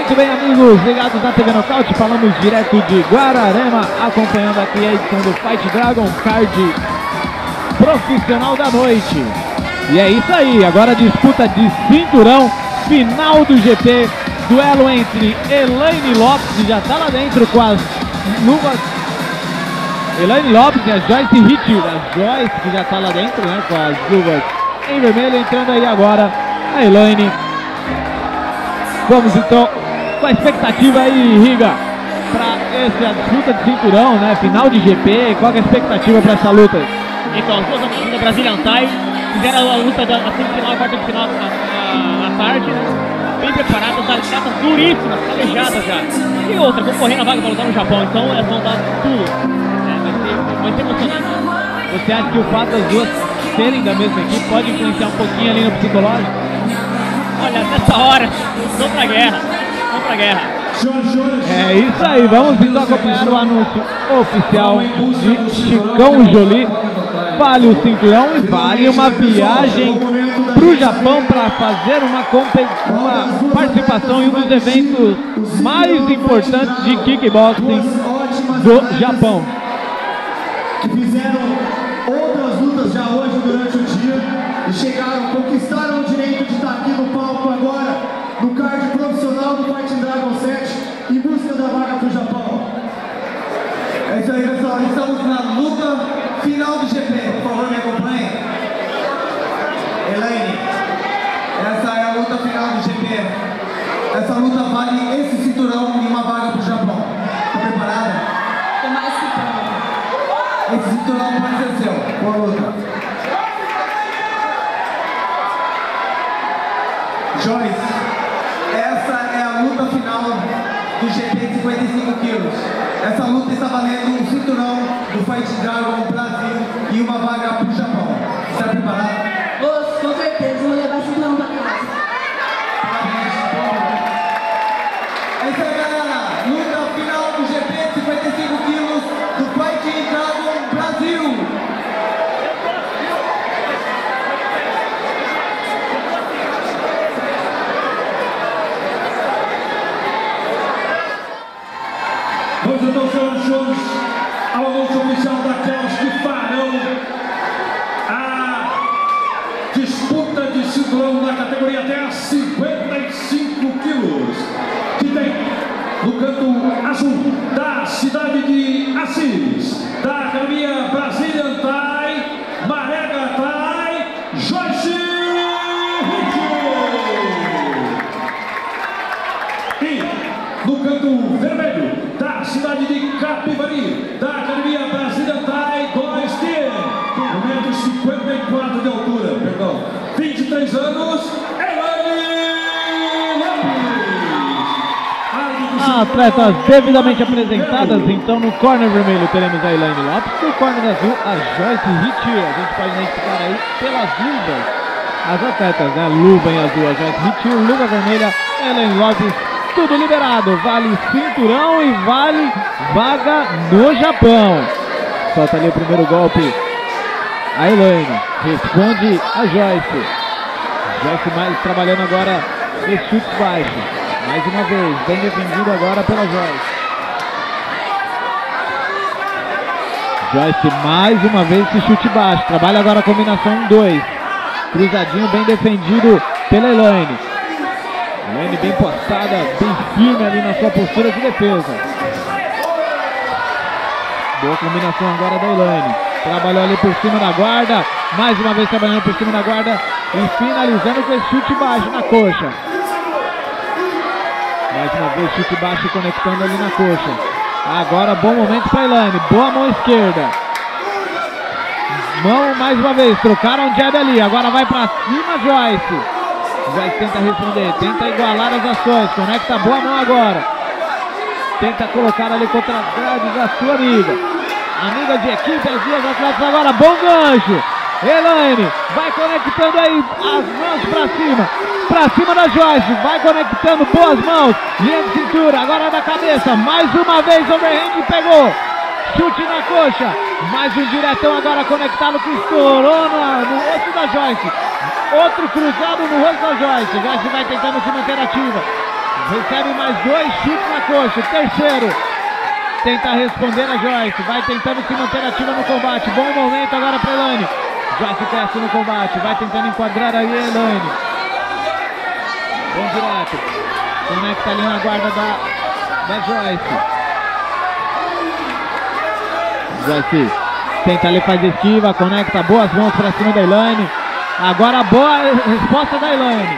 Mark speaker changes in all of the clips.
Speaker 1: Muito bem, amigos, ligados na TV Nocaute, falamos direto de Guararema, acompanhando aqui a edição do Fight Dragon Card profissional da noite. E é isso aí, agora a disputa de cinturão, final do GP, duelo entre Elaine Lopes, que já está lá dentro com as luvas, Elaine Lopes e a Joyce Hitcher, a Joyce que já está lá dentro, né, com as luvas em vermelho, entrando aí agora a Elaine. Vamos então com a expectativa aí, Riga, para essa disputa de cinturão, né? Final de GP, qual é a expectativa para essa luta?
Speaker 2: Então, as duas amigas da Brazilian Thai fizeram a luta da semifinal e quarta de final à tarde, né? Bem preparadas, atletas duríssimas, calejadas já. E outra, concorrendo a vaga para lutar no Japão, então elas vão dar tudo. Vai ser emocionante.
Speaker 1: Você acha que o fato das duas serem da mesma equipe pode influenciar um pouquinho ali no psicológico?
Speaker 2: Olha, nessa hora, vamos pra guerra, vamos pra guerra.
Speaker 1: É isso aí, vamos então acompanhar o anúncio oficial de Chicão Jolie. Vale o cinturão e vale uma viagem para o Japão para fazer uma participação em um dos eventos mais importantes de kickboxing do Japão.
Speaker 3: Que fizeram outras lutas já hoje durante o dia e chegaram, conquistaram o direito de estar aqui no palco agora, no card profissional do Fight Dragon 7, em busca da vaga para o Japão. É isso aí, pessoal, estamos na luta final do GP, por favor me acompanhem. Elaine, essa é a luta final do GP. Essa luta vale esse cinturão e uma vaga para o Japão. Está preparada?
Speaker 4: Tô mais que pronta.
Speaker 3: Esse cinturão pode ser seu. Boa luta. Joyce, essa é a luta final do GP de 55 quilos. Essa luta está valendo um cinturão do Fight Dragon Brasil e uma vaga para o Japão. Está preparado?
Speaker 4: Com certeza, vou levar esse cinturão pra casa.
Speaker 3: É isso aí, galera. Luta final do GP de 55 quilos do Fight Dragon Brasil.
Speaker 5: Vamos então, senhoras e senhores, ao anúncio oficial daquelas que farão a disputa de cinturão na categoria até 55 quilos, que tem no canto azul da cidade de Assis, da Academia Brazilian Thai, Marega Thai, Joyce Hitcher. E no canto vermelho da cidade de Capivari, da Academia Brazilian Thai, 2T, 1,54 m de altura, perdão, 23 anos, Elaine Lopes.
Speaker 1: Atletas devidamente apresentadas, então no corner vermelho teremos a Elaine Lopes, no corner azul a Joyce Hitcher. A gente pode identificar aí pelas luvas as atletas, né? Luva em azul a Joyce Hitcher, luva vermelha Elaine Lopes. Tudo liberado, vale cinturão e vale vaga no Japão. Solta ali o primeiro golpe a Elaine, responde a Joyce. Joyce mais trabalhando agora esse chute baixo. Mais uma vez, bem defendido agora pela Joyce. Joyce mais uma vez esse chute baixo. Trabalha agora a combinação 1-2. Cruzadinho bem defendido pela Elaine. Elaine bem postada, bem firme ali na sua postura de defesa. Boa combinação agora da Elaine. Trabalhou ali por cima da guarda. Mais uma vez trabalhando por cima da guarda. E finalizando com esse chute baixo na coxa. Mais uma vez chute baixo conectando ali na coxa. Agora bom momento para Elaine. Boa mão esquerda. Mão mais uma vez. Trocaram o jab ali. Agora vai para cima Joyce. Joyce tenta responder, tenta igualar as ações, conecta a boa mão agora. Tenta colocar ali contra as grades a sua amiga. Amiga de equipe, as duas atletas agora, bom gancho. Elaine vai conectando aí as mãos pra cima da Joyce. Vai conectando boas mãos, linha de cintura, agora da cabeça. Mais uma vez, overhand, pegou. Chute na coxa, mais um diretão agora conectado que estourou no rosto da Joyce. Outro cruzado no rosto da Joyce. Joyce vai tentando se manter ativa. Recebe mais 2 chutes na coxa. Terceiro. Tenta responder a Joyce. Vai tentando se manter ativa no combate. Bom momento agora para Elaine. Joyce cresce no combate. Vai tentando enquadrar aí a Elaine. Bom direto. Conecta ali na guarda da Joyce. Joyce tenta ali, faz esquiva. Conecta boas mãos para cima da Elaine. Agora a boa resposta da Elaine.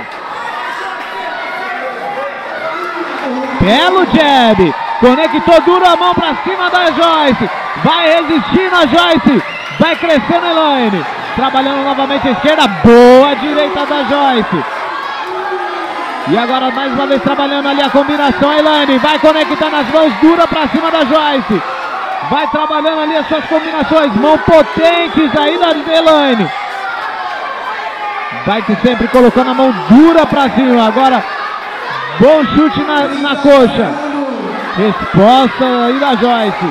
Speaker 1: Belo jab. Conectou duro a mão pra cima da Joyce. Vai resistindo a Joyce. Vai crescendo a Elaine. Trabalhando novamente a esquerda. Boa direita da Joyce. E agora mais uma vez trabalhando ali a combinação. A Elaine vai conectando as mãos dura pra cima da Joyce. Vai trabalhando ali as suas combinações. Mãos potentes aí da Elaine. Vai sempre colocando a mão dura pra cima. Agora bom chute na coxa. Resposta aí da Joyce.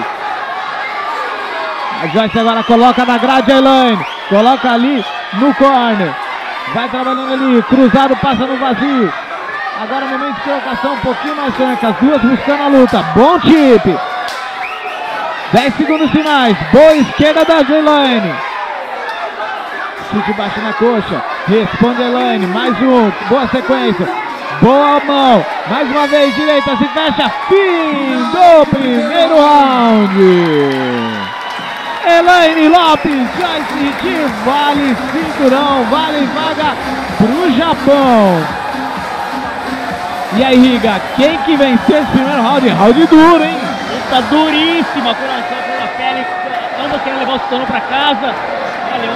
Speaker 1: A Joyce agora coloca na grade a Elaine. Coloca ali no corner. Vai trabalhando ali. Cruzado, passa no vazio. Agora momento de colocação um pouquinho mais franca. As duas buscando a luta. Bom tip. 10 segundos finais. Boa esquerda da Elaine. Chute baixo na coxa. Responde a Elaine. Mais um. Boa sequência. Boa mão, mais uma vez direita, se fecha, fim do primeiro round. Elaine Lopes, Joyce Ritchie, vale cinturão, vale vaga pro Japão. E aí, Riga, quem que venceu esse primeiro round? Round duro, hein?
Speaker 2: Luta duríssima, coração pela pele, ambos querem levar o cinturão pra casa. Olha,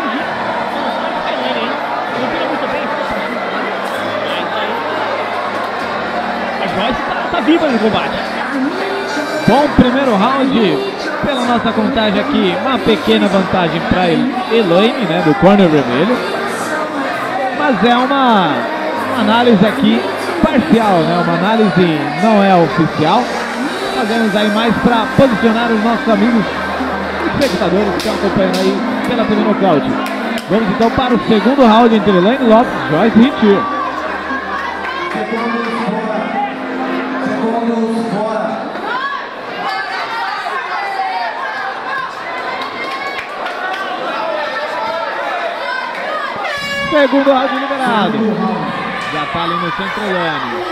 Speaker 2: Joyce tá viva no combate.
Speaker 1: Bom primeiro round. Pela nossa contagem aqui, uma pequena vantagem para Elaine, né, do corner vermelho. Mas é uma análise aqui parcial, né? Uma análise não é oficial. Fazemos aí mais para posicionar os nossos amigos espectadores que estão acompanhando aí pela TV Nocaute. Vamos então para o segundo round entre Elaine Lopes e Joyce Ritchie. Segundo round liberado. Já tá ali no centro Elaine.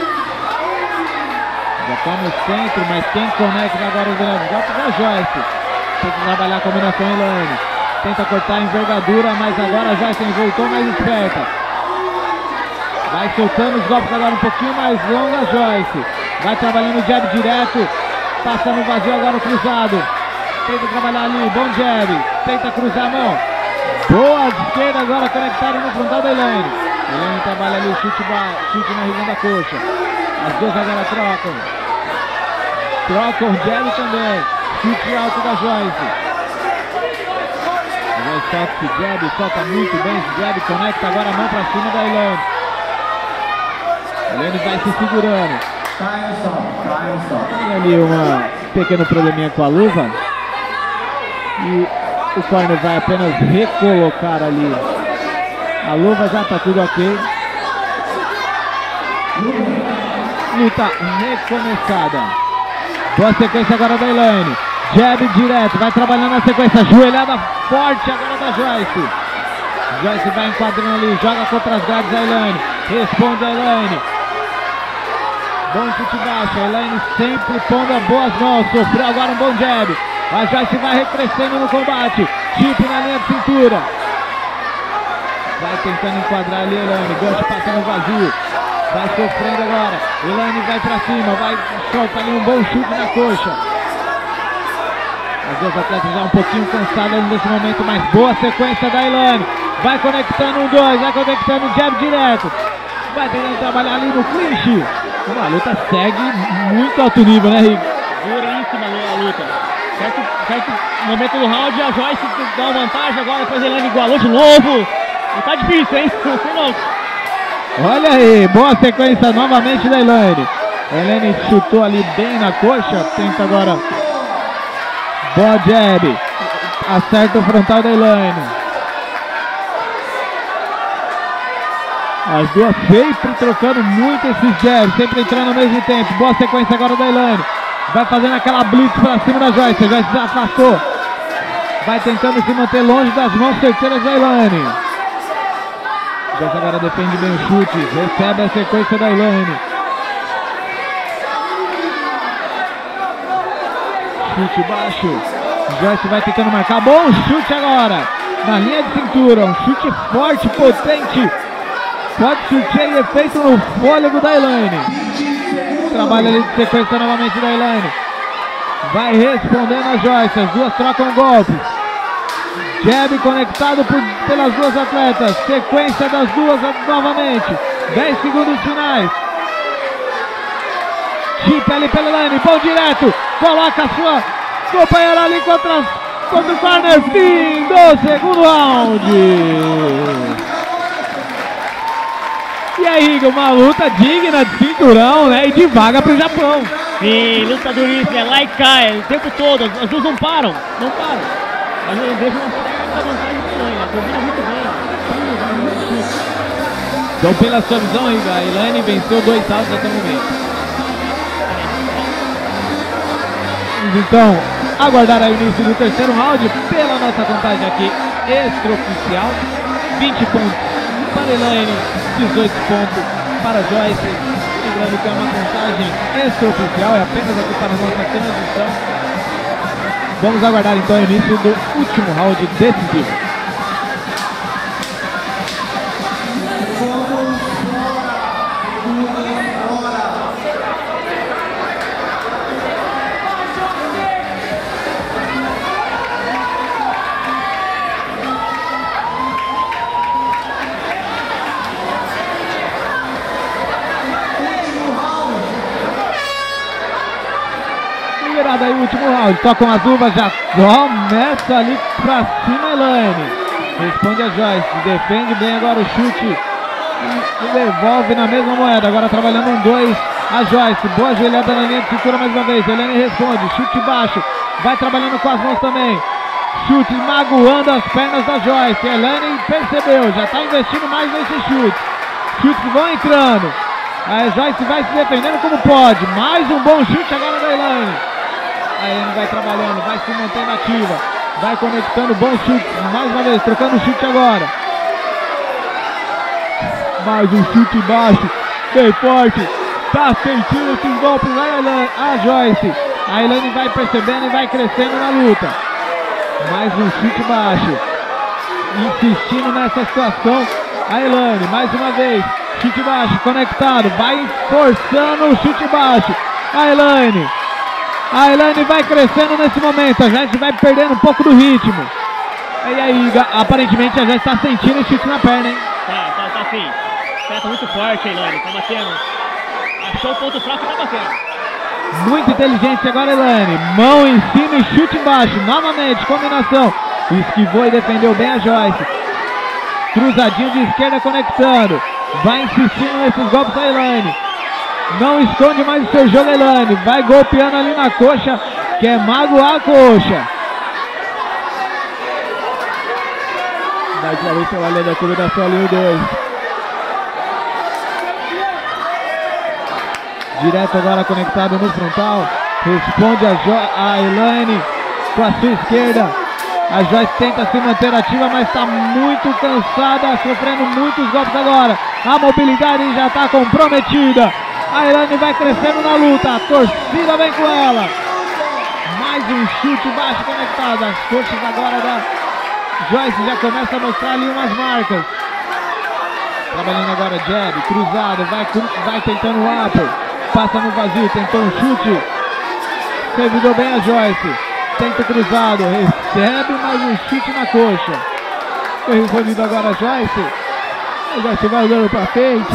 Speaker 1: Já tá no centro, mas quem conecta agora os golpes é a Joyce. Tem que trabalhar a combinação Elaine. Tenta cortar a envergadura, mas agora a Joyce voltou mais esperta. Vai soltando os golpes agora um pouquinho mais longo a Joyce. Vai trabalhando o jab direto. Passa no vazio agora o cruzado. Tenta trabalhar ali, bom jab. Tenta cruzar a mão. Boa esquerda agora conectada no frontal da Elaine. Elaine trabalha ali o chute na região da coxa. As duas agora trocam. Trocam jab também. Chute alto da Joyce. A Joyce solta esse jab, solta muito bem esse jab. Conecta agora a mão pra cima da Elaine. Elaine vai se segurando. Tem ali um pequeno probleminha com a luva. E o corner vai apenas recolocar ali a luva, já está tudo ok. Luta recomeçada. Boa sequência agora da Elaine. Jab direto, vai trabalhando a sequência. Joelhada forte agora da Joyce. Joyce vai enquadrando ali, joga contra as grades da Elaine. Responde a Elaine. Bom chute baixo, a Elaine sempre pondo boas mãos. Sofreu agora um bom jab. A Joyce vai recrescendo no combate. Chip na linha de cintura. Vai tentando enquadrar ali a Elaine. Gancho passa no vazio. Vai sofrendo agora. Elaine vai pra cima. Vai, solta ali um bom chute na coxa. As duas atletas já um pouquinho cansadas nesse momento. Mas boa sequência da Elaine. Vai conectando um dois. Vai conectando um jab direto. Vai tentando trabalhar ali no clinch. A luta segue muito alto nível, né, Rick?
Speaker 2: Duríssima a luta. Certo momento do round, a Joyce dá uma vantagem, agora depois a Elaine igualou de novo. E tá difícil, hein?
Speaker 1: Olha aí, boa sequência novamente da Elaine. A Elaine chutou ali bem na coxa, tenta agora. Boa jab. Acerta o frontal da Elaine. As duas sempre trocando muito esses jabs, sempre entrando ao mesmo tempo. Boa sequência agora da Elaine. Vai fazendo aquela blitz pra cima da Joyce. A Joyce já afastou. Vai tentando se manter longe das mãos certeiras da Elaine. Joyce agora defende bem o chute. Recebe a sequência da Elaine. Chute baixo. Joyce vai tentando marcar. Bom chute agora. Na linha de cintura. Um chute forte, potente. Pode surtir efeito no fôlego da Elaine. Trabalho ali de sequência novamente da Elaine. Vai respondendo a Joyce. As duas trocam golpes. Jab conectado pelas duas atletas. Sequência das duas novamente. 10 segundos finais. Chip ali pela Elaine. Bom direto. Coloca a sua companheira ali contra o corner. Fim do segundo round. E aí, Igor, uma luta digna de cinturão, né? E de vaga pro Japão.
Speaker 2: E luta duríssima, é lá e cai, o tempo todo, as duas não param. Mas eu vejo uma vantagem do Elaine, ela combina muito bem.
Speaker 1: Então, pela sua visão, Igor, a Elaine venceu 2 rounds até o momento. Então, aguardar aí o início do terceiro round pela nossa contagem aqui extraoficial. 20 pontos para Elaine, 18 pontos para Joyce. Lembrando que é uma contagem extraoficial, é apenas aqui para a nossa transmissão. Vamos aguardar então o início do último round decisivo. Aí o último round, tocam as uvas, já começa ali pra cima Elaine. Responde a Joyce, defende bem agora o chute e devolve na mesma moeda. Agora trabalhando 1-2 a Joyce, boa joelhada na linha de cintura mais uma vez. Elaine responde, chute baixo, vai trabalhando com as mãos também. Chute magoando as pernas da Joyce. Elaine percebeu, já tá investindo mais nesse chute. Chutes vão entrando. A Joyce vai se defendendo como pode. Mais um bom chute agora da Elaine. A Elaine vai trabalhando, vai se mantendo ativa, vai conectando bons chutes, mais uma vez, trocando o chute agora. Mais um chute baixo, bem forte, tá sentindo esses golpes a Joyce. A Elaine vai percebendo e vai crescendo na luta. Mais um chute baixo, insistindo nessa situação. A Elaine, mais uma vez, chute baixo, conectado, vai forçando o chute baixo. A Elaine vai crescendo nesse momento, a Joyce vai perdendo um pouco do ritmo. E aí, aparentemente a Joyce está sentindo o chute na perna, hein?
Speaker 2: Tá sim. Ela tá muito forte, a Elaine, tá batendo. Achou o ponto fraco e tá batendo.
Speaker 1: Muito inteligente agora, Elaine. Mão em cima e chute embaixo. Novamente, combinação. Esquivou e defendeu bem a Joyce. Cruzadinho de esquerda conectando. Vai insistindo nesses golpes a Elaine. Não esconde mais o seu jogo, Elaine. Vai golpeando ali na coxa, quer magoar a coxa. Vai pra ver se ela lê da combinação ali o 2. Direto agora conectado no frontal. Responde a Elaine com a sua esquerda. A Joyce tenta se manter ativa, mas está muito cansada, sofrendo muitos golpes agora. A mobilidade já está comprometida. A Elaine vai crescendo na luta, a torcida vem com ela. Mais um chute baixo conectado. As coxas agora da Joyce já começa a mostrar ali umas marcas. Trabalhando agora jab, cruzado, vai tentando o upper. Passa no vazio, tentou um chute. Servidou bem a Joyce. Tenta o cruzado, recebe mais um chute na coxa. Foi respondido agora a Joyce. A Joyce vai olhando pra frente.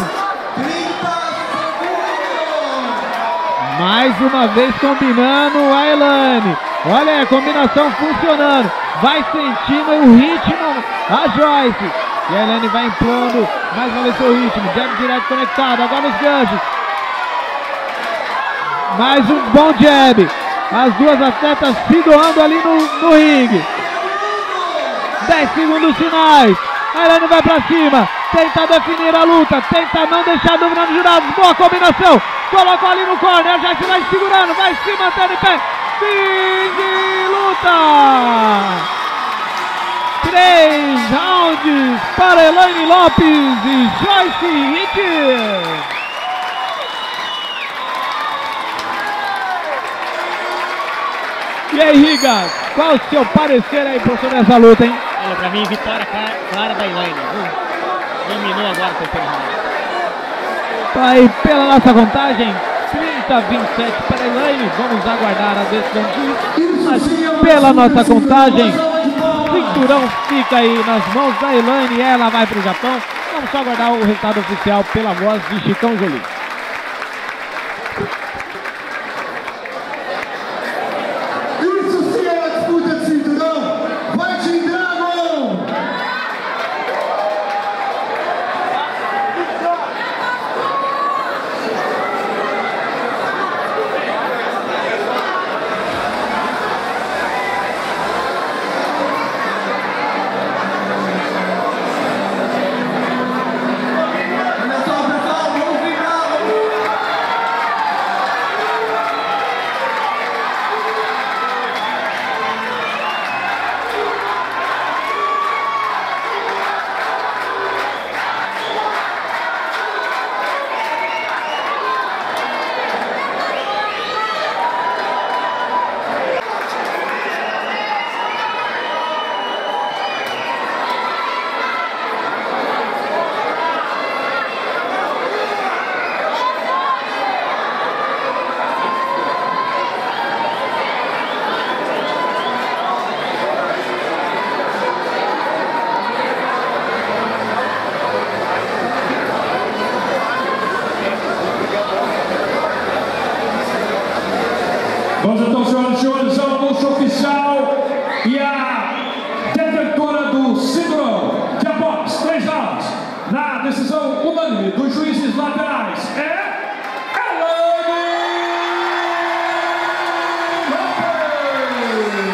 Speaker 1: Mais uma vez combinando a Elaine. Olha a combinação funcionando. Vai sentindo o ritmo a Joyce. E a Elaine vai impondo mais uma vez seu ritmo. Jab direto conectado. Agora os ganchos. Mais um bom jab. As duas atletas se doando ali no ringue. 10 segundos finais. A Elaine vai pra cima. tenta definir a luta, tenta não deixar dúvida nos jurados, boa combinação, colocou ali no corner, já se vai segurando, vai se mantendo em pé, fim de luta! 3 rounds para Elaine Lopes e Joyce Hitch. E aí, Riga, qual o seu parecer aí sobre essa luta, hein?
Speaker 2: Olha, pra mim, vitória clara da Elaine. Dominou agora o terceiro round.
Speaker 1: Tá aí pela nossa contagem, 30-27 para Elaine. Vamos aguardar a decisão do juiz. Mas pela nossa contagem, cinturão fica aí nas mãos da Elaine e ela vai para o Japão. Vamos só aguardar o resultado oficial pela voz de Chicão Jolie.
Speaker 5: Vamos então, senhoras e senhores, ao anúncio oficial e a detentora do cinturão de após 3 rounds, na decisão unânime dos juízes laterais, é Elaine Lopes!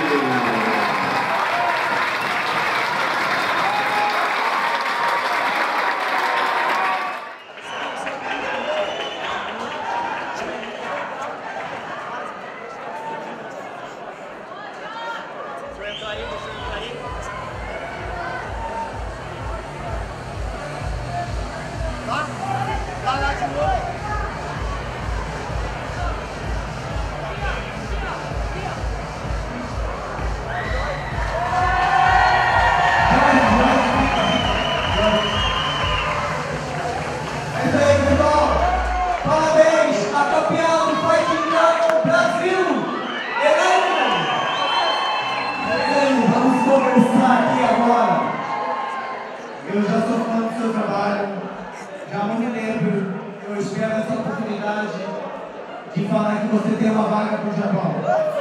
Speaker 3: Eu já sou fã do seu trabalho, já há muito tempo eu espero essa oportunidade de falar que você tem uma vaga para o Japão.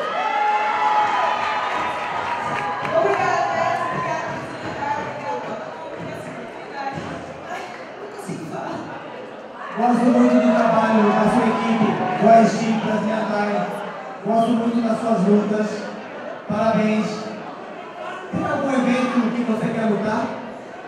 Speaker 4: Obrigada.
Speaker 3: Gosto muito do trabalho da sua equipe, do Aestim Brasilantai. Gosto muito das suas lutas. Parabéns. Tem algum evento que você quer lutar?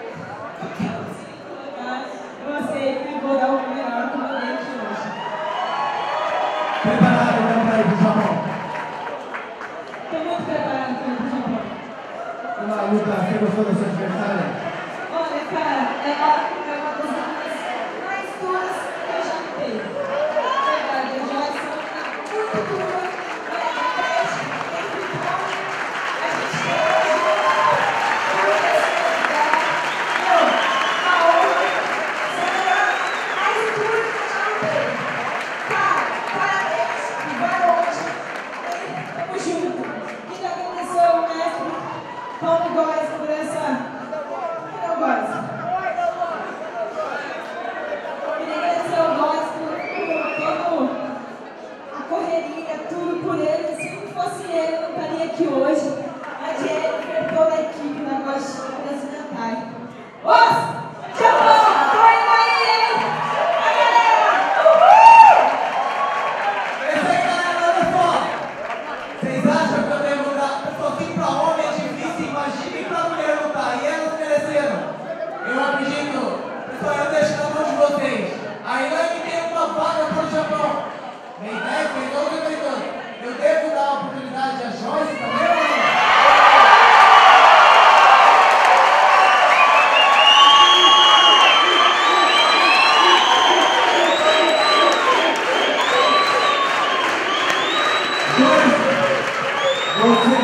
Speaker 4: Eu aceito e vou dar o melhor comandante hoje.
Speaker 3: Preparado então para ir para o Japão?
Speaker 4: Estou muito preparado para ir para o Japão.
Speaker 3: Uma luta, você gostou da sua adversária?
Speaker 4: Olha, cara, ela é uma das lutas mais duras que eu já lutei. Verdade, eu já sou muito dura.
Speaker 3: Eu acredito Você